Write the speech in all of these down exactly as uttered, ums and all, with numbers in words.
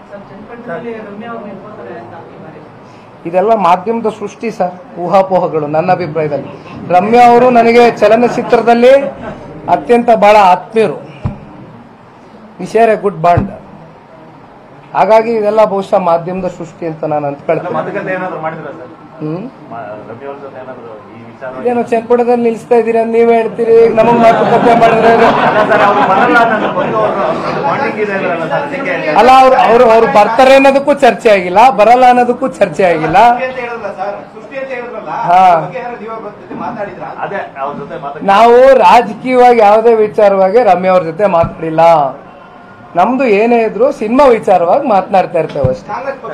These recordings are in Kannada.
ಇದೆಲ್ಲ ಮಾಧ್ಯಮದ ಸೃಷ್ಟಿ ಸರ್, ಊಹಾಪೋಹಗಳು. ನನ್ನ ಅಭಿಪ್ರಾಯದಲ್ಲಿ ರಮ್ಯಾ ಅವರು ನನಗೆ ಚಲನಚಿತ್ರದಲ್ಲಿ ಅತ್ಯಂತ ಬಹಳ ಆತ್ಮೀಯರು. We share a good bond. ಹಾಗಾಗಿ ಇದೆಲ್ಲ ಬಹುಶಃ ಮಾಧ್ಯಮದ ಸೃಷ್ಟಿ ಅಂತ ನಾನು ಅಂದ್ಕೊಳ್ತೇನೆ. ಹ್ಮ್ ಇದೇನೋ ಚನ್ನಪಟ್ಟಣದಲ್ಲಿ ನಿಲ್ಲಿಸ್ತಾ ಇದ್ದೀರಾ ನೀವೇ ಹೇಳ್ತೀರಿ, ನಮಗ್ ಮಾತುಕತೆ ಮಾಡಿದ್ರೆ ಅಲ್ಲ. ಅವ್ರು ಅವ್ರು ಅವ್ರು ಬರ್ತಾರೆ ಅನ್ನೋದಕ್ಕೂ ಚರ್ಚೆ ಆಗಿಲ್ಲ, ಬರಲ್ಲ ಅನ್ನೋದಕ್ಕೂ ಚರ್ಚೆ ಆಗಿಲ್ಲ. ಹಾ, ನಾವು ರಾಜಕೀಯವಾಗಿ ಯಾವುದೇ ವಿಚಾರವಾಗಿ ರಮ್ಯಾ ಅವ್ರ ಜೊತೆ ಮಾತಾಡಿಲ್ಲ. ನಮ್ದು ಏನೇ ಇದ್ರು ಸಿನಿಮಾ ವಿಚಾರವಾಗಿ ಮಾತನಾಡ್ತಾ ಇರ್ತೇವೆ ಅಷ್ಟೇ.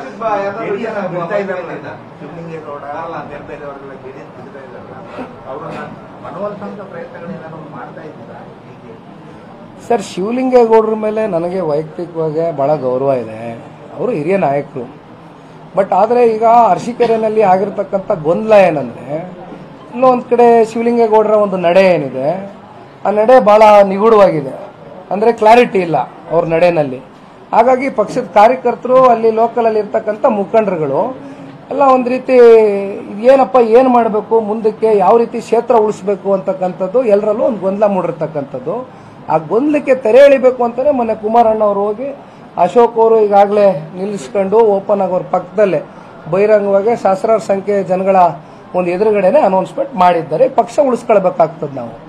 ಸರ್, ಶಿವಲಿಂಗೇಗೌಡರ ಮೇಲೆ ನನಗೆ ವೈಯಕ್ತಿಕವಾಗಿ ಬಹಳ ಗೌರವ ಇದೆ. ಅವರು ಹಿರಿಯ ನಾಯಕರು. ಬಟ್ ಆದರೆ ಈಗ ಅರಸೀಕೆರೆಯಲ್ಲಿ ಆಗಿರ್ತಕ್ಕಂಥ ಗೊಂದಲ ಏನಂದ್ರೆ, ಇನ್ನೂ ಒಂದು ಕಡೆ ಶಿವಲಿಂಗೇಗೌಡರ ಒಂದು ನಡೆ ಏನಿದೆ, ಆ ನಡೆ ಬಹಳ ನಿಗೂಢವಾಗಿದೆ. ಅಂದರೆ ಕ್ಲಾರಿಟಿ ಇಲ್ಲ ಅವ್ರ ನಡೆನಲ್ಲಿ. ಹಾಗಾಗಿ ಪಕ್ಷದ ಕಾರ್ಯಕರ್ತರು, ಅಲ್ಲಿ ಲೋಕಲಲ್ಲಿ ಇರ್ತಕ್ಕಂಥ ಮುಖಂಡರುಗಳು ಎಲ್ಲ ಒಂದು ರೀತಿ ಏನಪ್ಪ ಏನು ಮಾಡಬೇಕು, ಮುಂದಕ್ಕೆ ಯಾವ ರೀತಿ ಕ್ಷೇತ್ರ ಉಳಿಸ್ಬೇಕು ಅಂತಕ್ಕಂಥದ್ದು ಎಲ್ಲರಲ್ಲೂ ಒಂದು ಗೊಂದಲ ಮೂಡಿರ್ತಕ್ಕಂಥದ್ದು. ಆ ಗೊಂದಲಕ್ಕೆ ತೆರೆ ಎಳಿಬೇಕು ಅಂತಾನೆ ಮೊನ್ನೆ ಕುಮಾರಣ್ಣ ಅವರು ಹೋಗಿ ಅಶೋಕ್ ಅವರು ಈಗಾಗಲೇ ನಿಲ್ಲಿಸ್ಕೊಂಡು ಓಪನ್ ಆಗೋರ ಪಕ್ಕದಲ್ಲೇ ಬಹಿರಂಗವಾಗಿ ಸಹಸ್ರಾರು ಸಂಖ್ಯೆ ಜನಗಳ ಒಂದು ಎದುರುಗಡೆನೆ ಅನೌನ್ಸ್ಮೆಂಟ್ ಮಾಡಿದ್ದಾರೆ. ಪಕ್ಷ ಉಳಿಸ್ಕೊಳ್ಬೇಕಾಗ್ತದೆ ನಾವು.